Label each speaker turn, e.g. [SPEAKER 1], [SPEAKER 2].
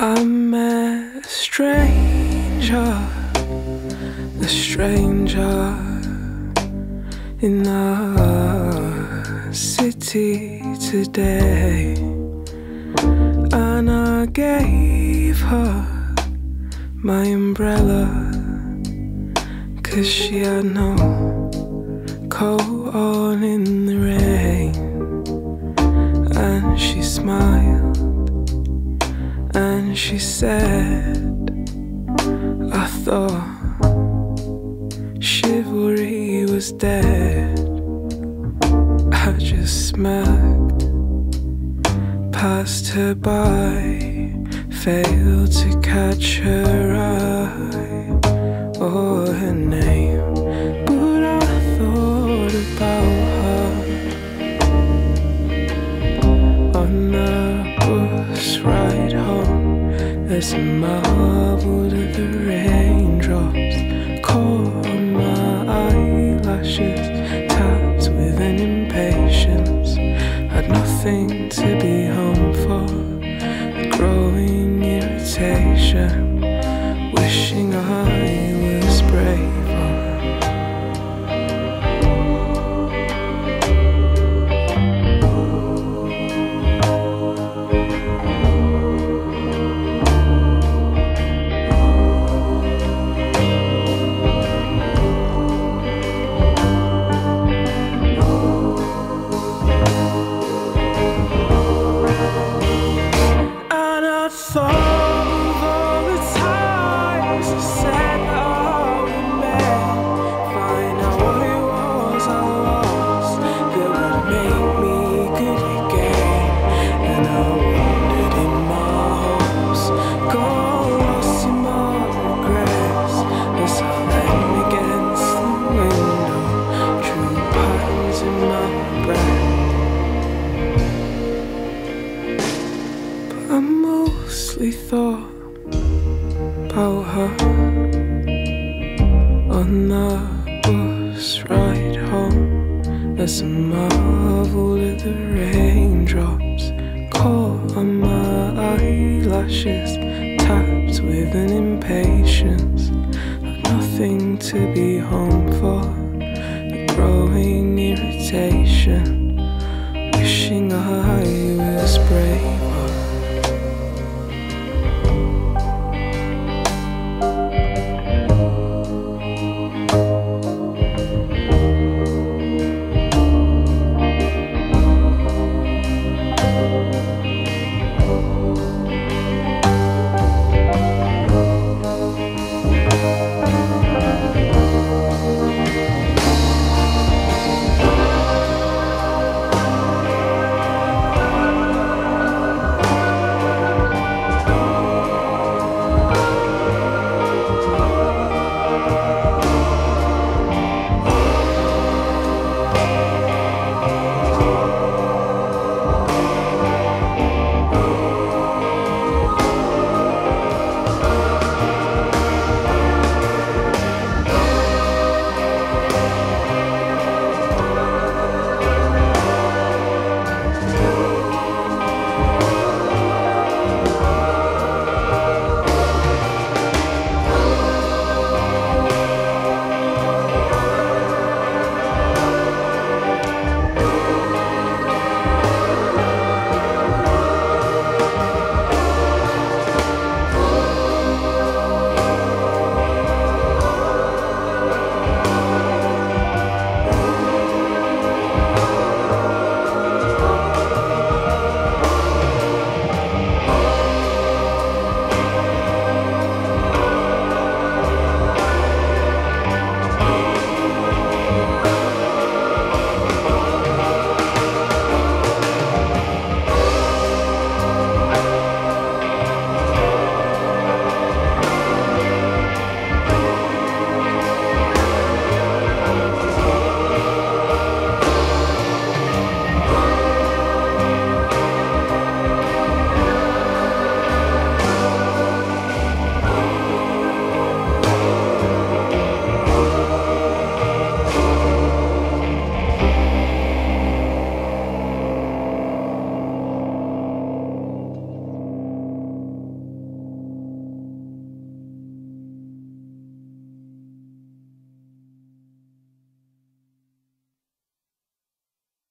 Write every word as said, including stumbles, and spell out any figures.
[SPEAKER 1] I met a stranger, a stranger in the city today, and I gave her my umbrella, 'cause she had no coat on in the rain. And she smiled and she said, I thought chivalry was dead. I just smirked, passed her by, failed to catch her eye or her name, but I thought about her on the bus ride home. As I marveled at the raindrops caught on my eyelashes, tapped with an impatience, had nothing to be home for, a growing irritation, wishing I was braver. Thought of all the times I said I would make, find out what it was I lost that would make me good again. And I wandered in my hopes, got lost in my regrets, as I leaned against the window, drew patterns in my breath. But I mostly thought about her on the bus ride home, as I marveled at the raindrops caught on my eyelashes, tapped with an impatience, had nothing to be home for, a growing irritation, wishing I